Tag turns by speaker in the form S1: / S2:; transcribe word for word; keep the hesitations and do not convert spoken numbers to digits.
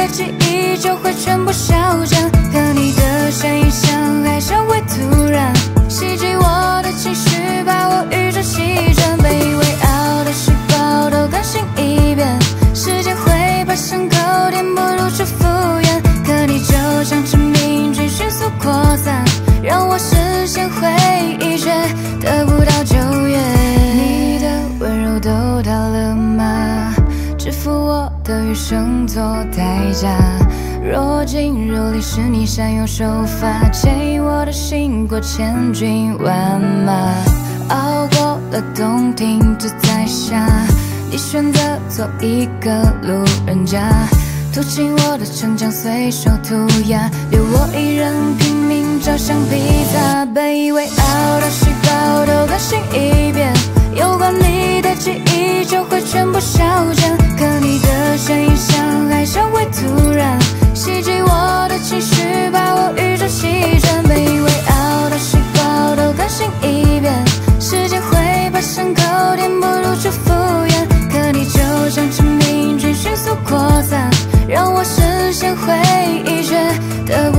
S1: 记忆就会全部消减。可你的声音像海啸会突然袭击我的情绪，把我宇宙席卷。被围绕的细胞都更新一遍，时间会把伤口填补如此敷衍。可你就像致命菌迅速扩散，让我实现回忆却得不到救援。你的温柔都到了吗？支付我的余生做代价。若即若离是你善用手法，牵引我的心过千军万马。熬过了冬，停止在夏，你选择做一个路人甲，途经我的城墙随手涂鸦，留我一人拼命找橡皮擦。被围绕的细胞都更新一遍，有关你的记忆就会全部消减。可你的声音像海啸会突然袭击我的情绪，把我宇宙席卷。被围绕的细胞都更新一遍，时间会把伤口填补如此敷衍。可你就像致命菌迅速扩散，让我实现回忆却得不